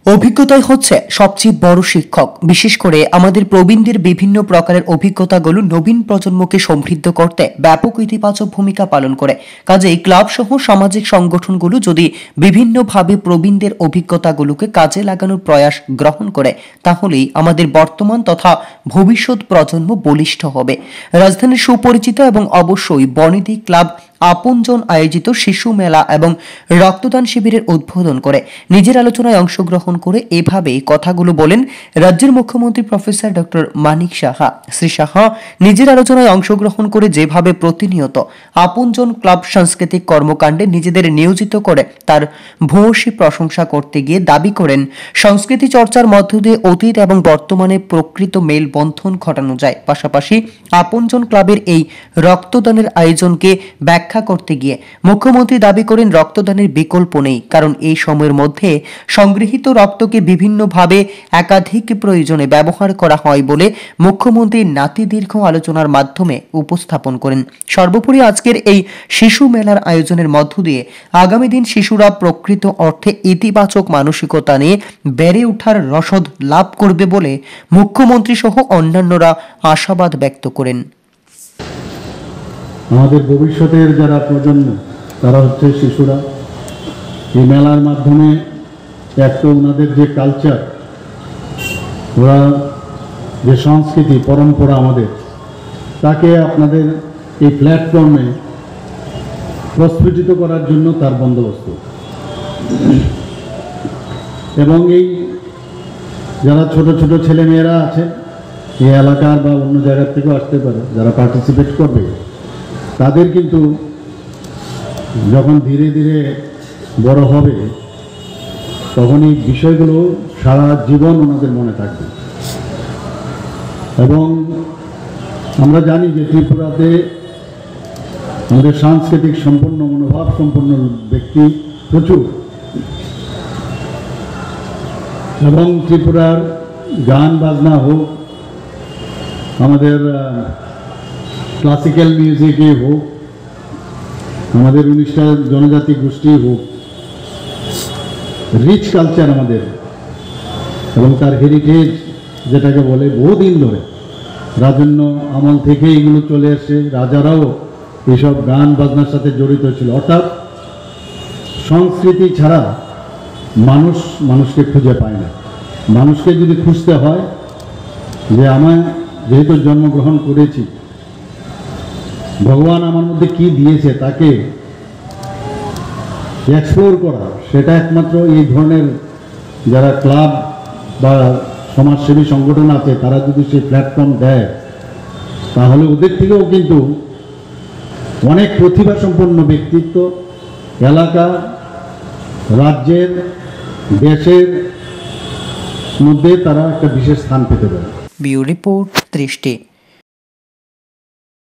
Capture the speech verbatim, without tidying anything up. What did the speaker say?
অভিজ্ঞতাই হচ্ছে সবচেয়ে বড় শিক্ষক। বিশেষ করে আমাদের প্রবীণদের বিভিন্ন প্রকারের অভিজ্ঞতাগুলো নবীন প্রজন্মকে সমৃদ্ধ করতে ব্যাপক ইতিবাচক ভূমিকা পালন করে। কাজেই ক্লাব সহ সামাজিক সংগঠনগুলো যদি বিভিন্নভাবে প্রবীণদের অভিজ্ঞতাগুলোকে কাজে লাগানোর প্রয়াস গ্রহণ করে, তাহলেই আমাদের বর্তমান তথা ভবিষ্যৎ প্রজন্ম বলিষ্ঠ হবে। রাজধানীর সুপরিচিত এবং অবশ্যই বনেদি ক্লাব আপনজন আয়োজিত শিশু মেলা এবং রক্তদান শিবিরের উদ্বোধন করে নিজের আলোচনায় অংশগ্রহণ করে এভাবে কথাগুলো বলেন রাজ্যের মুখ্যমন্ত্রী প্রফেসর ডক্টর মানিক সাহা। শ্রী সাহা নিজের আলোচনায় অংশগ্রহণ করে যেভাবে প্রতিনিয়ত আপনজন ক্লাব সাংস্কৃতিক কর্মকাণ্ডে নিজেদের নিয়োজিত করে তার ভূয়সী প্রশংসা করতে গিয়ে দাবি করেন, সংস্কৃতি চর্চার মধ্য দিয়ে অতীত এবং বর্তমানে প্রকৃত মেলবন্ধন ঘটানো যায়। পাশাপাশি আপনজন ক্লাবের এই রক্তদানের আয়োজনকে ব্যাখ্যা করতে গিয়ে মুখ্যমন্ত্রী দাবি করেন, রক্তদানের বিকল্প নেই, কারণ এই সময়ের মধ্যে সংগৃহীত রক্তকে বিভিন্নভাবে একাধিক প্রয়োজনে ব্যবহার করা হয় বলে মুখ্যমন্ত্রী নাতিদীর্ঘ আলোচনার মাধ্যমে উপস্থাপন করেন। সর্বোপরি আজকের এই শিশু মেলার আয়োজনের মধ্য দিয়ে আগামী দিন শিশুরা প্রকৃত অর্থে ইতিবাচক মানসিকতা নিয়ে বেড়ে ওঠার রসদ লাভ করবে বলে মুখ্যমন্ত্রী সহ অন্যান্যরা আশাবাদ ব্যক্ত করেন। আমাদের ভবিষ্যতের যারা প্রজন্ম তারা হচ্ছে শিশুরা। এই মেলার মাধ্যমে একটা ওনাদের যে কালচার, ওরা যে সংস্কৃতি পরম্পরা আমাদের, তাকে আপনাদের এই প্ল্যাটফর্মে প্রস্ফুটিত করার জন্য তার বন্দোবস্ত। এবং এই যারা ছোট ছোট ছেলেমেয়েরা আছে এই এলাকার বা অন্য জায়গার থেকেও আসতে পারে, যারা পার্টিসিপেট করবে, তাদের কিন্তু যখন ধীরে ধীরে বড় হবে তখন এই বিষয়গুলো সারা জীবন ওনাদের মনে থাকবে। এবং আমরা জানি যে ত্রিপুরাতে আমাদের সাংস্কৃতিক সম্পন্ন মনোভাব সম্পন্ন ব্যক্তি প্রচুর, এবং ত্রিপুরার গান বাজনা হোক, আমাদের ক্লাসিক্যাল মিউজিকই হোক, আমাদের উনিশটা জনজাতি গোষ্ঠী হোক, রিচ কালচার আমাদের এবং তার হেরিটেজ যেটাকে বলে বহুদিন ধরে রাজন্য আমল থেকে এগুলো চলে এসে, রাজারাও এইসব গান বাজনার সাথে জড়িত ছিল। অর্থাৎ সংস্কৃতি ছাড়া মানুষ মানুষকে খুঁজে পায় না। মানুষকে যদি খুঁজতে হয় যে আমায় যেহেতু জন্মগ্রহণ করেছি, ভগবান আমার মধ্যে কি দিয়েছে তাকে এক্সপ্লোর করা, সেটা একমাত্র এই ধরনের যারা ক্লাব বা সমাজসেবী সংগঠন আছে তারা যদি সেই প্ল্যাটফর্ম দেয়, তাহলে ওদের থেকেও কিন্তু অনেক প্রতিভা সম্পন্ন ব্যক্তিত্ব এলাকা, রাজ্যের, দেশের মধ্যে তারা একটা বিশেষ স্থান পেতে পারে। ব্যুরো রিপোর্ট দৃষ্টি।